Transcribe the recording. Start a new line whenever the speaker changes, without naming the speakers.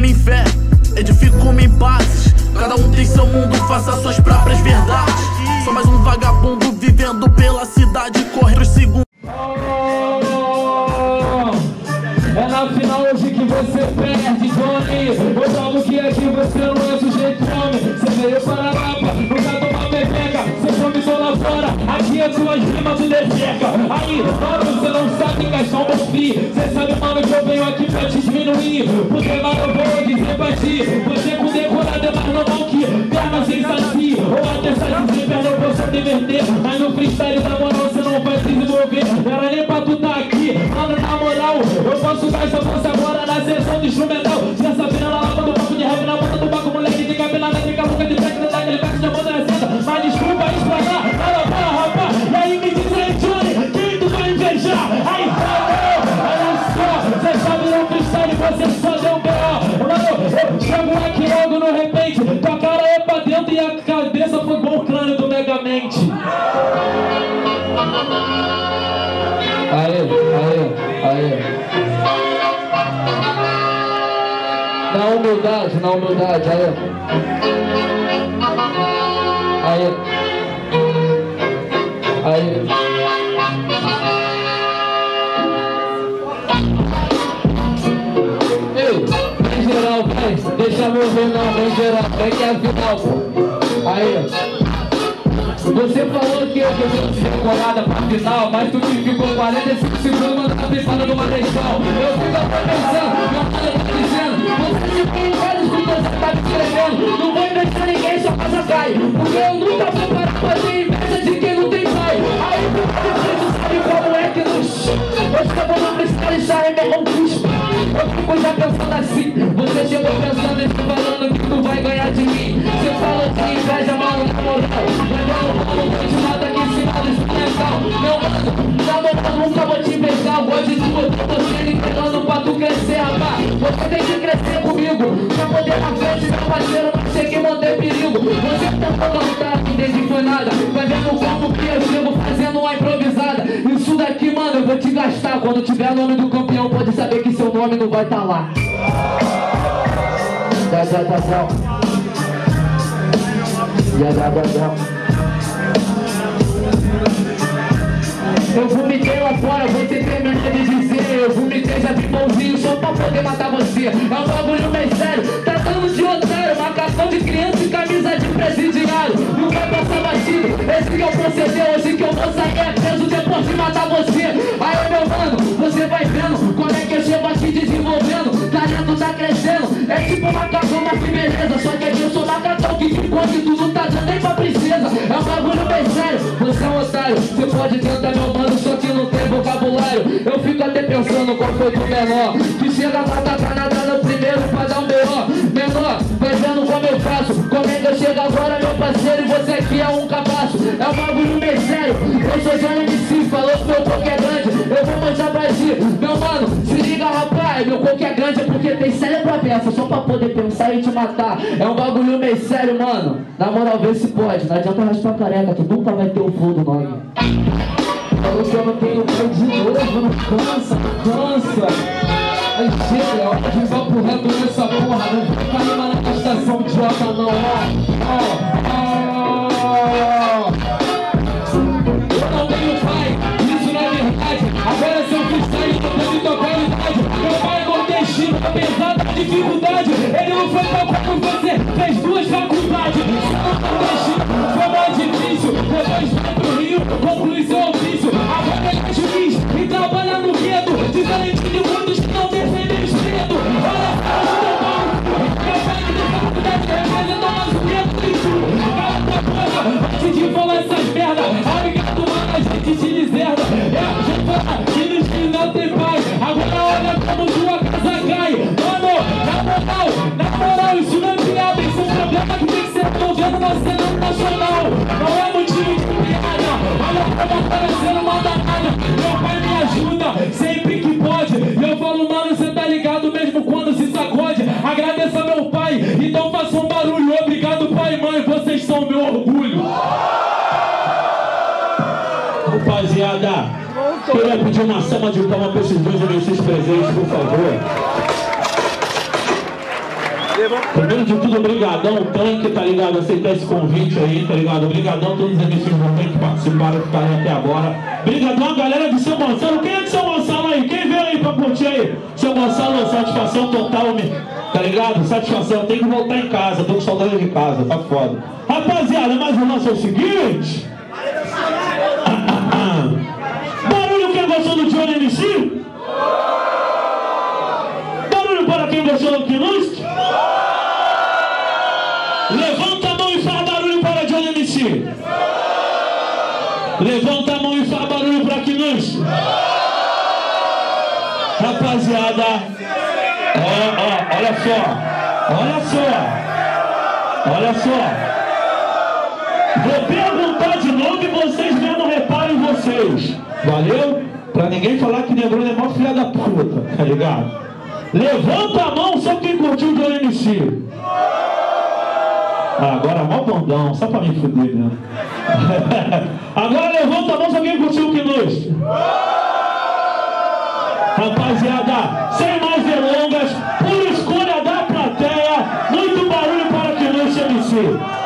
firme em fé, edifico-me em bases. Cada um tem seu mundo, faça suas próprias verdades. Sou mais um vagabundo vivendo pela cidade, correndo os segundos.
É na final hoje que você perde, Johnny. Eu falo que aqui você não é sujeito homem. Você veio para a Lapa, nunca tomar pepeca. Você começou lá fora, aqui as suas rimas tu defeca. Aí, mano, você não sabe encaixar um bom fio. Você sabe, mano, que eu venho aqui pra te diminuir. Porque, mano, eu vou dizer pra ti, você com decorado é mais normal que perna sem saci. Ou até saci sem perna eu posso te inverter. Mas no freestyle da moral você não vai se desenvolver. Era nem pra tu tá aqui, mano, na moral. Eu posso dar essa força agora na sessão do instrumental. Já sabendo na lava do banco de rap, na ponta do banco, moleque de cabelo, na fica boca de track, daquele back da banda receta. Mas desculpa explanar, para, rapaz. E aí me diz aí, Johnny, quem tu vai invejar? Aí, olha só, você sabe no freestyle, você só deu B.O. Mano, eu chego aqui logo no repente, tua cara é pra dentro e a cabeça foi igual o crânio do Megamente. Aê. Na humildade, aí. Ei, em geral, vai, deixa morrer não, em geral, é que é a final, pô. Aí. Você falou que eu devia ser colada pra final, mas tu que ficou 45 segundos mandando a pipada do Marechal. Eu fico até pensando, meu pai tá dizendo, você se tem vários que você tá me escrevendo. Não vou inventar ninguém, sua casa cai. Porque eu nunca vou parar pra fazer inveja de quem não tem pai. Aí você sabe como é que nos... Eu estava no freestyle já é meu cuspo. Eu fico já pensando assim, você chegou pensando e falando que tu vai ganhar de mim. Você falou de inveja, mano, na moral. Mano, vou te matar aqui em cima do instrumental. Meu mano, na moral, nunca vou te beijar. Eu gosto de tu, eu tô você entregando pra tu crescer, rapaz. Você tem que crescer comigo pra poder na frente, meu parceiro, não cheguei, manter perigo. Você tentou lutar, desde foi nada. Fazendo como que eu chego, fazendo uma improvisada. Isso daqui, mano, eu vou te gastar. Quando tiver o nome do campeão, pode saber que seu nome não vai estar lá. Eu vomitei lá fora, você termina de dizer. Eu vomitei já de bonzinho só pra poder matar você. É um bagulho bem sério, tá dando de otário. Marcação de criança e camisa de presidiário. Não vai passar batido, esse que é o proceder. Hoje que eu vou sair é preso depois de matar você. Aí meu mano, você vai vendo como é que eu chego aqui desenvolvendo. Talento tá crescendo, é tipo macacão, mas que beleza. Só que aqui eu sou macacão que ficou que tu não tá dando nem pra princesa. É um bagulho bem sério, você é um otário. Você pode tentar meu mano, só que não tem vocabulário. Eu fico até pensando qual foi do menor que chega lá, tá nadando primeiro pra dar um B.O. Menor, vai vendo como eu faço. Como é que eu chego agora, meu parceiro, e você aqui é um cabaço. É um bagulho bem sério. Eu sou Johnny MC, falou que meu coco é grande, eu vou manjar pra ti. Meu mano, se liga rapaz, meu coco é grande é porque tem cérebro aberto, só pra poder pensar e te matar. É um bagulho meio sério, mano. Na moral, vê se pode, não adianta raspar careca, tu nunca vai ter o flow do nome. Falou que eu não tenho pai de novo, não cansa. Aí chega, é hora de ir pro reto nessa porra. Não fica aí na estação idiota não, Eu não tenho pai, isso não é verdade. Agora se eu freestyle, eu tô me tocando idade. Meu pai é nordestino, apesar da dificuldade. Ele não foi tão como você, fez 2 faculdades. Nordestino foi mais difícil. Depois vai pro Rio, conclui seu ofício. Agora ele é juiz e trabalha no gueto. Diferente de muitos que não defendem o esquerdo. Olha o teu pau. Meu pai que tem faculdade representa mais o gueto que tu. Cala tua boca, antes de falar essas merda. Obrigado, mano, a gente te deserda. É, a gente fala que nos que não tem pai. Agora olha como tua casa cai. Mano, na moral, isso não é piada. Isso é um problema que tem que ser resolvido na cena nacional. Não é motivo de piada. Olha como tá sendo uma danada. Meu pai me ajuda sempre que pode. E eu falo, mano, você tá ligado mesmo quando se sacode. Agradeça meu pai, então faça um barulho. Obrigado pai e mãe, vocês são meu orgulho. Rapaziada, queria pedir uma salva de palmas pra esses dois MCs presentes, por favor.
Primeiro de tudo, obrigadão, Tanque, tá ligado? Aceitar esse convite aí, tá ligado? Obrigadão todos os MCs do Tanque que participaram, que ficaram até agora. Obrigadão a galera de São Gonçalo. Quem é de São Gonçalo aí? Quem veio aí pra curtir aí? São Gonçalo, satisfação total, tá ligado? Satisfação, tem que voltar em casa, tô com saudade de casa, tá foda. Rapaziada, mas o lance é o seguinte. Barulho quem gostou do Johnny MC? Barulho para quem gostou do Knust? Levanta a mão e faz barulho para Johnny MC. Levanta a mão e faz barulho para Knust. Rapaziada, olha só. Vou perguntar de novo e vocês mesmo reparem vocês. Valeu? Pra ninguém falar que Negroni é mó filha da puta, tá ligado? Levanta a mão só quem curtiu o Johnny MC. Agora mó bondão, só pra me fuder, né? Agora levanta a mão só quem curtiu o Knust. Rapaziada, sem mais delongas, por escolha da plateia, muito barulho para Knust MC.